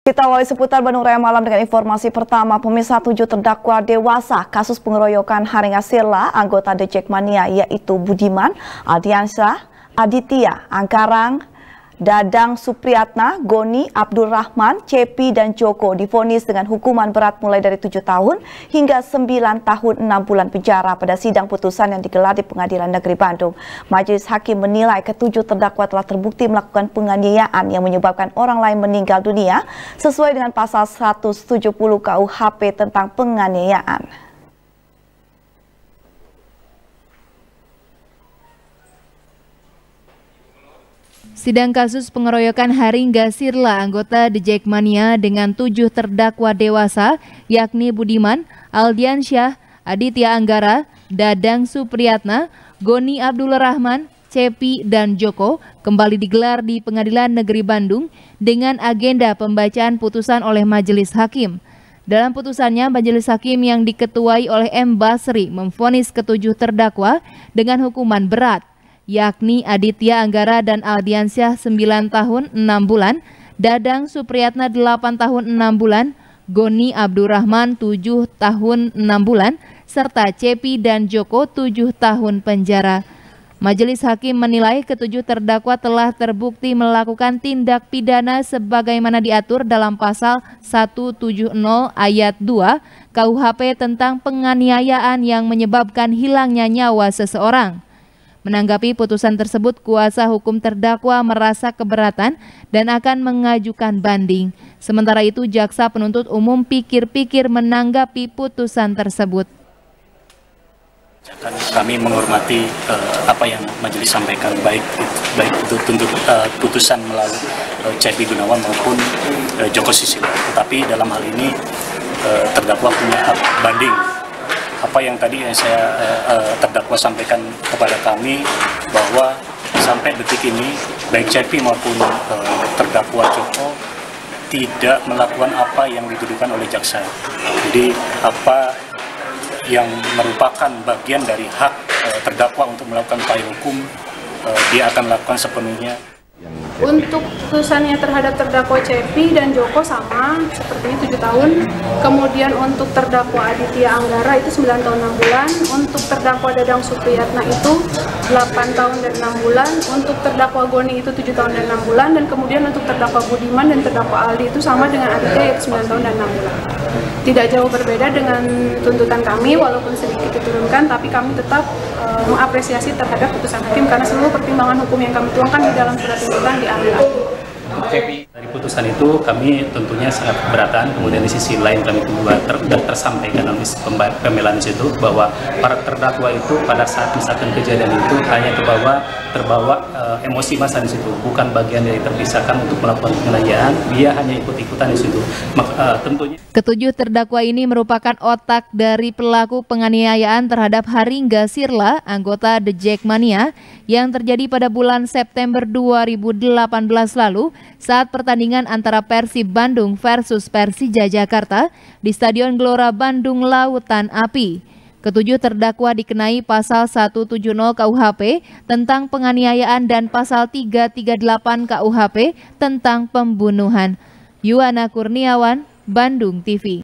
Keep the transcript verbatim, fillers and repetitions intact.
Kita awali seputar Bandung Raya Malam dengan informasi pertama. Pemirsa, tujuh terdakwa dewasa kasus pengeroyokan Haringga Sirla, anggota The Jackmania, yaitu Budiman, Aldiansyah, Aditya, Angkarang, Dadang Supriyatna, Goni, Abdul Rahman, Cepi, dan Joko divonis dengan hukuman berat mulai dari tujuh tahun hingga sembilan tahun enam bulan penjara pada sidang putusan yang digelar di Pengadilan Negeri Bandung. Majelis Hakim menilai ketujuh terdakwa telah terbukti melakukan penganiayaan yang menyebabkan orang lain meninggal dunia sesuai dengan pasal seratus tujuh puluh K U H P tentang penganiayaan. Sidang kasus pengeroyokan Haringga Sirla, anggota The Jackmania dengan tujuh terdakwa dewasa, yakni Budiman, Aldiansyah, Aditya Anggara, Dadang Supriyatna, Goni Abdul Rahman, Cepi, dan Joko kembali digelar di Pengadilan Negeri Bandung dengan agenda pembacaan putusan oleh Majelis Hakim. Dalam putusannya, Majelis Hakim yang diketuai oleh M. Basri memvonis ketujuh terdakwa dengan hukuman berat, yakni Aditya Anggara dan Aldiansyah sembilan tahun enam bulan, Dadang Supriyatna delapan tahun enam bulan, Goni Abdurrahman tujuh tahun enam bulan, serta Cepi dan Joko tujuh tahun penjara. Majelis Hakim menilai ketujuh terdakwa telah terbukti melakukan tindak pidana sebagaimana diatur dalam pasal seratus tujuh puluh ayat dua K U H P tentang penganiayaan yang menyebabkan hilangnya nyawa seseorang. Menanggapi putusan tersebut, kuasa hukum terdakwa merasa keberatan dan akan mengajukan banding. Sementara itu, jaksa penuntut umum pikir-pikir menanggapi putusan tersebut. Kami menghormati uh, apa yang majelis sampaikan, baik baik itu tuntut uh, putusan melalui uh, Cepi Gunawan maupun uh, Joko Susilo. Tetapi dalam hal ini uh, terdakwa punya hak banding. Apa yang tadi yang saya uh, terdakwa sampaikan kepada kami, bahwa sampai detik ini baik Cepi maupun uh, terdakwa Joko tidak melakukan apa yang dituduhkan oleh jaksa. Jadi apa yang merupakan bagian dari hak uh, terdakwa untuk melakukan upaya hukum, uh, dia akan lakukan sepenuhnya. Untuk putusannya terhadap terdakwa Cepi dan Joko sama, sepertinya tujuh tahun. Kemudian untuk terdakwa Aditya Anggara itu sembilan tahun enam bulan. Untuk terdakwa Dadang Supriyatna itu delapan tahun dan enam bulan. Untuk terdakwa Goni itu tujuh tahun dan enam bulan. Dan kemudian untuk terdakwa Budiman dan terdakwa Aldi itu sama dengan Aditya, yaitu sembilan tahun dan enam bulan. Tidak jauh berbeda dengan tuntutan kami, walaupun sedikit diturunkan, tapi kami tetap uh, mengapresiasi terhadap putusan hakim karena seluruh pertimbangan hukum yang kami tuangkan di dalam surat tuntutan diambil. Dari putusan itu kami tentunya sangat keberatan. Kemudian di sisi lain kami juga ter, tersampaikan dalam pembelaan di situ bahwa para terdakwa itu pada saat misalkan kejadian itu hanya terbawa terbawa uh, emosi massa di situ, bukan bagian dari terpisahkan untuk melakukan penganiayaan. Dia hanya ikut-ikutan di situ. Mak, uh, tentunya ketujuh terdakwa ini merupakan otak dari pelaku penganiayaan terhadap Haringga Sirla, anggota The Jackmania, yang terjadi pada bulan September dua ribu delapan belas lalu saat pertandingan antara Persib Bandung versus Persija Jakarta di Stadion Gelora Bandung Lautan Api. Ketujuh terdakwa dikenai pasal seratus tujuh puluh K U H P tentang penganiayaan dan pasal tiga ratus tiga puluh delapan K U H P tentang pembunuhan. Yuwana Kurniawan, Bandung T V.